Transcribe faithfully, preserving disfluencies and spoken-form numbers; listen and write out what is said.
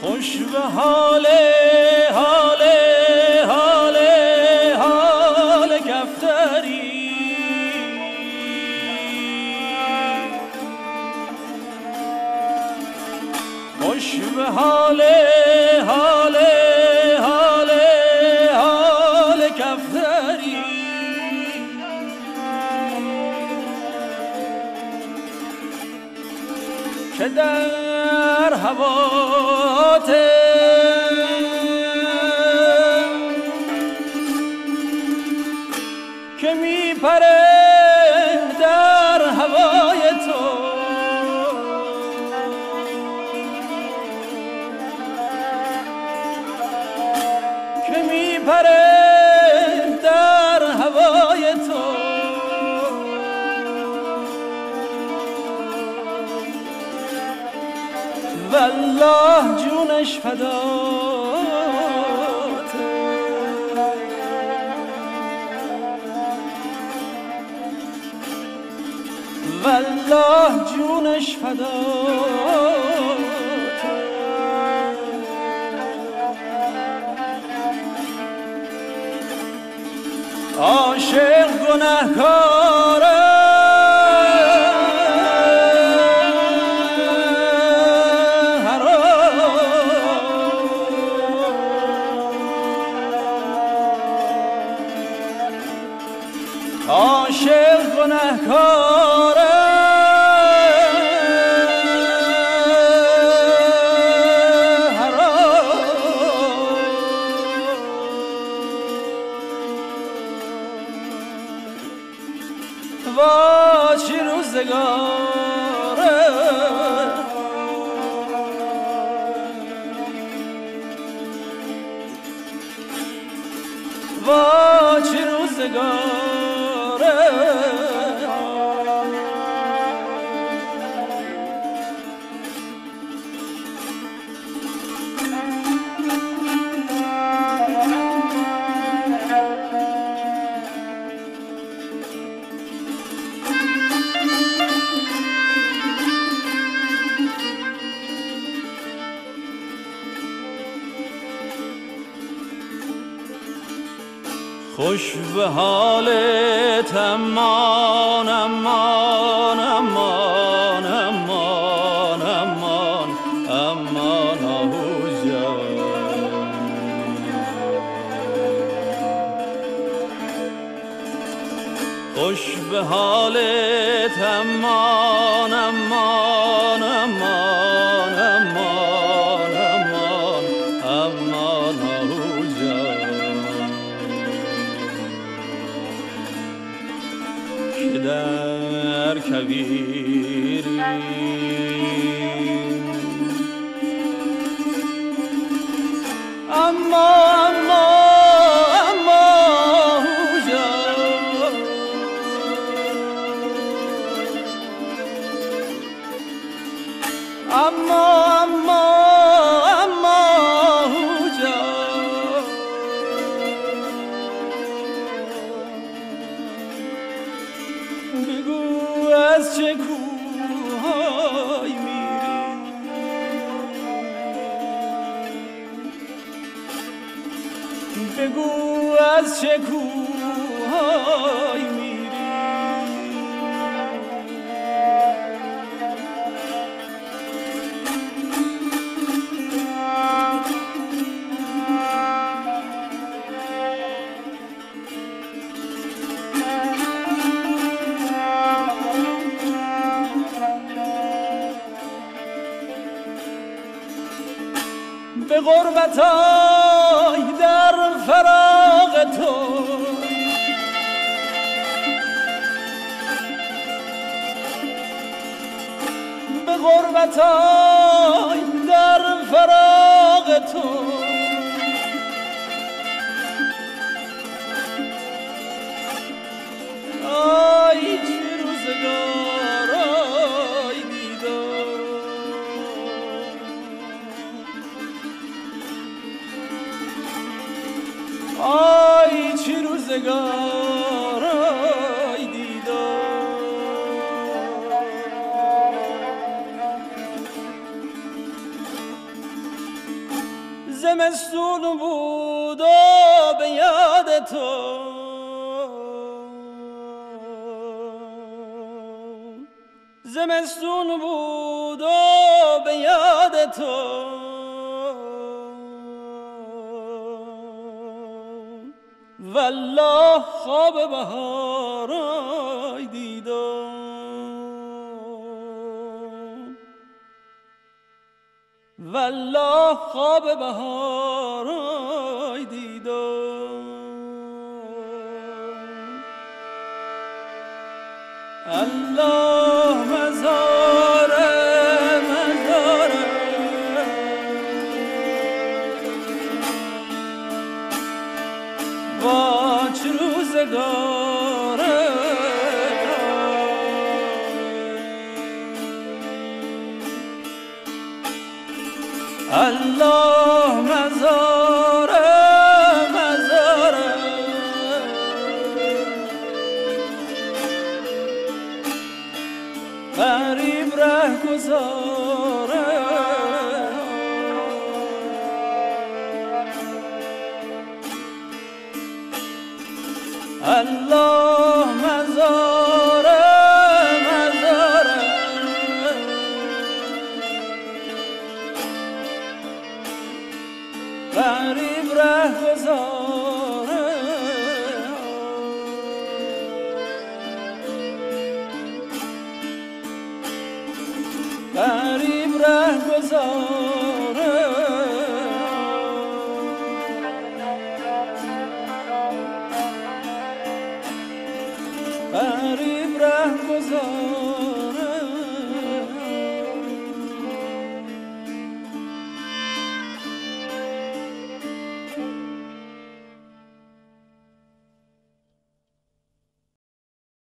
خوش به حال حال حال حال کفتری، خوش به حال حال حال حال کفتری که در هوات که می پره در هوای تو، که می پره در هوای تو، والله جونش فدات، والله جونش فدات. عاشق گنهکاره عاشق گنهکاره وا چه روزگاره، وا چه روزگاره، خوش به حالت امان امان امان امان امان امان آهو جان، خوش به حالت امان امان امان امان امان امان آهو جان، که در کویری اما اما اما جان، اما اما اما جان، بگو از چه کوه‌های میری، بگو از چه کوه‌های میری، به غربت آی در فراق تو، به غربت آی در فراق تو، آی چه روزگار آی دیدار، آی چه روزگار آی دیدار. زمستون بود و به یاد تو زمستون بود و به یاد تو والله خواب بهارای دیدم والله خواب بهارای دیدم الله مزاره مزاره با چه روزگاره الله مزاره مزاره غریب ره گذاره الله مزاره مزاره غریب ره گذاره